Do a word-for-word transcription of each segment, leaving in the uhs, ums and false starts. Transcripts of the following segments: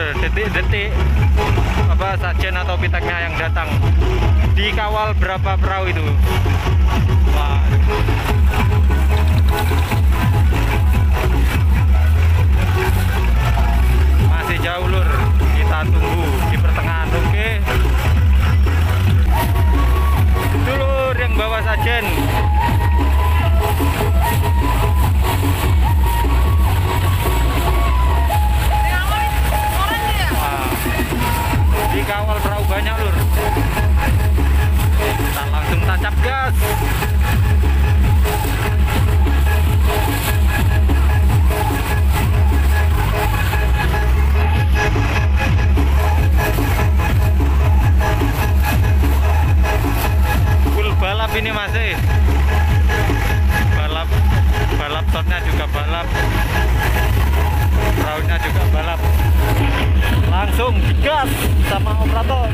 detik-detik apa sajen atau piteknya yang datang. Dikawal berapa perahu itu? Wah. Masih jauh lur, kita tunggu di pertengahan. Oke, itu lur yang bawa sajen. Wah, dikawal perahu banyak lur. Kita langsung tancap gas. Full balap ini masih balap, balap totnya juga balap, perahunya juga balap. Langsung gas sama operator.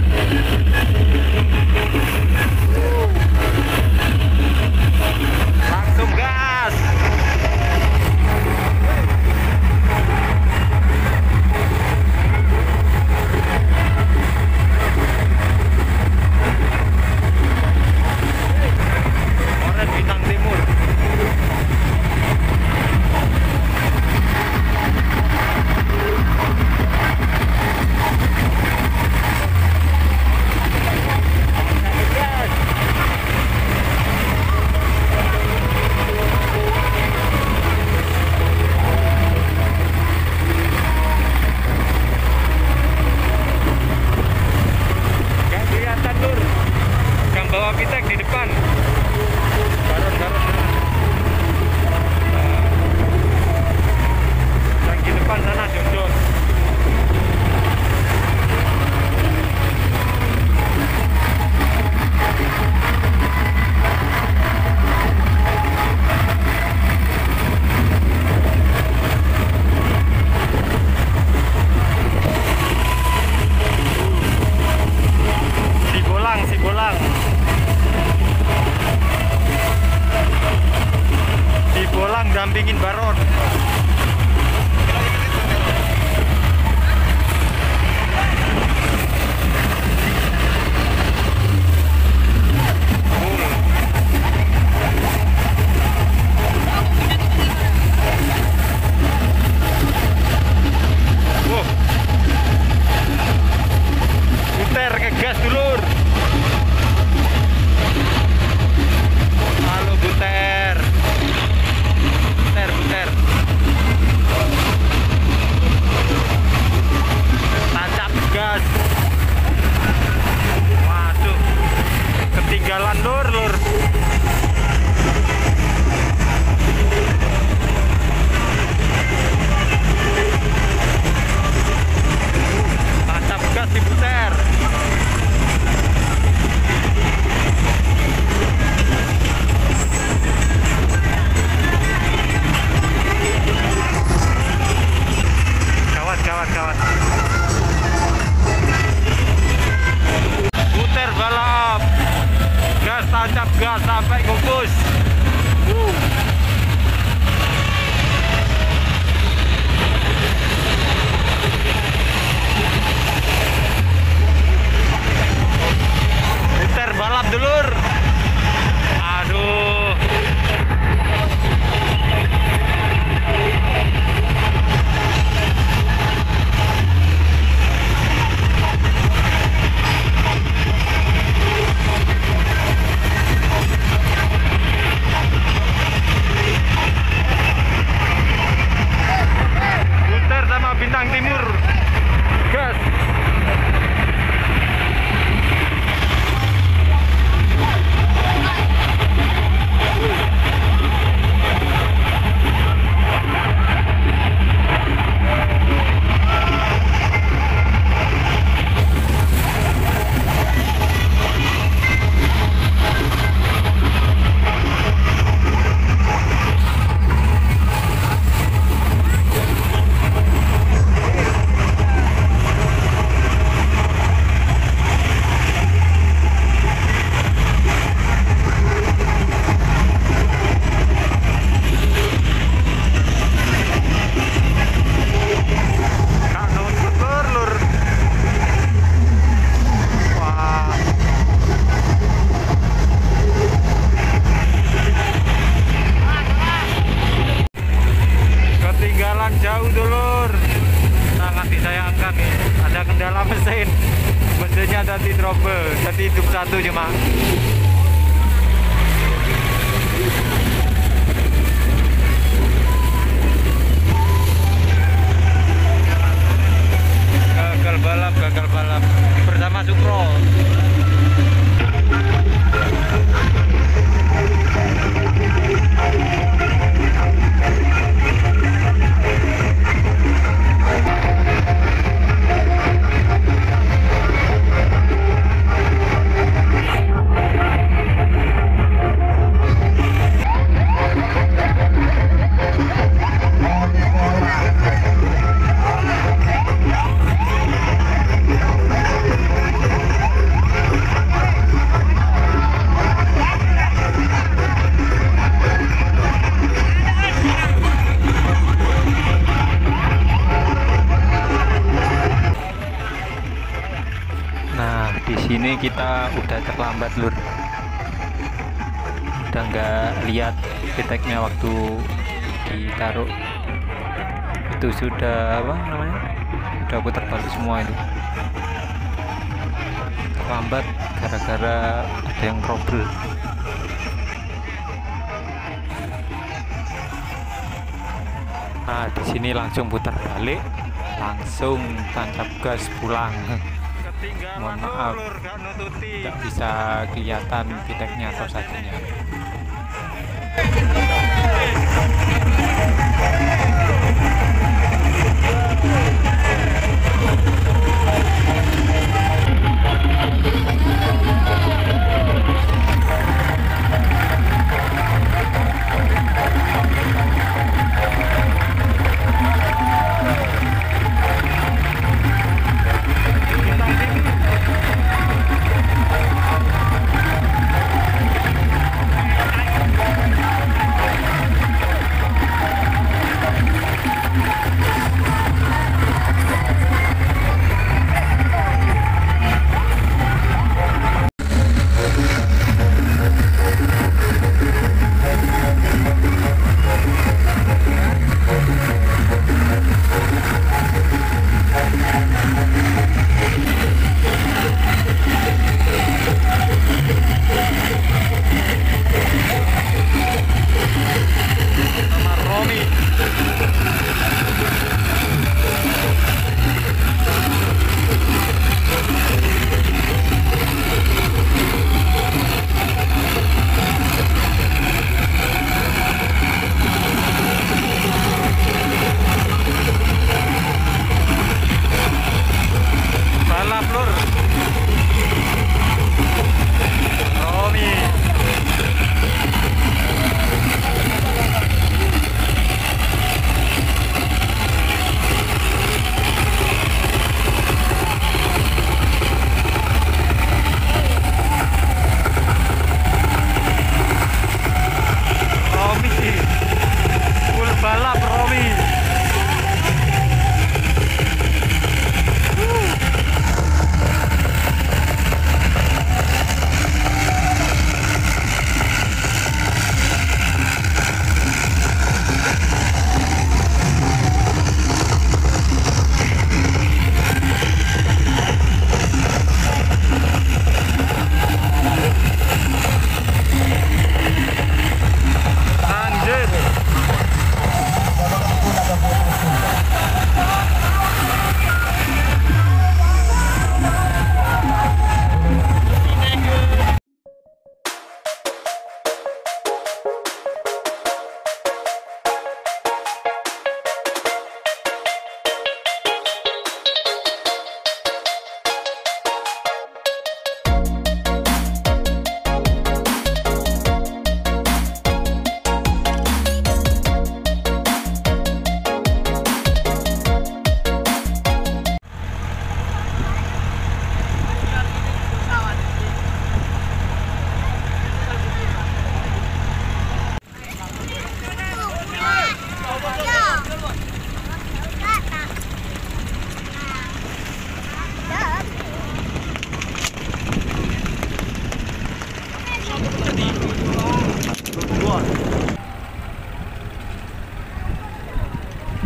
Langsung gas. Oren Bintang Timur. Dampingin Baron. Wow. Puter ke gas dulur. Halo puter. Puter, puter. Tancap gas. Waduh, ketinggalan lur, lur. Tancap gas diputer. Gawat, gawat, gawat. Puter balap. Gas, tancap gas sampai kukus. uh. Puter balap dulur. Aduh. Bintang Timur gas. harusnya tadi trouble, tadi hidup satu cuma. Gagal balap, gagal balap bersama Supro. Di sini kita udah terlambat lur, udah nggak lihat piteknya waktu ditaruh itu sudah apa namanya udah putar balik semua itu. Terlambat gara-gara ada yang trouble. Nah di sini langsung putar balik, langsung tancap gas pulang. Mohon maaf tidak bisa kelihatan piteknya atau sajinya.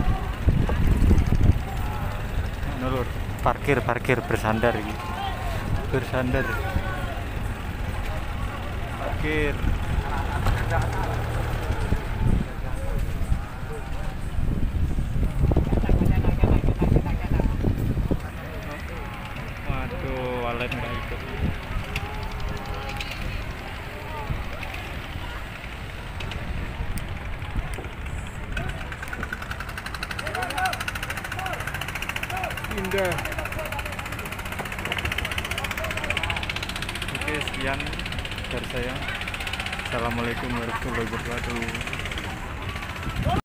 parkir parkir bersandar gitu. bersandar. Parkir. Waduh, walet nggak ikut. Indah. Oke, sekian dari saya. Assalamualaikum warahmatullahi wabarakatuh.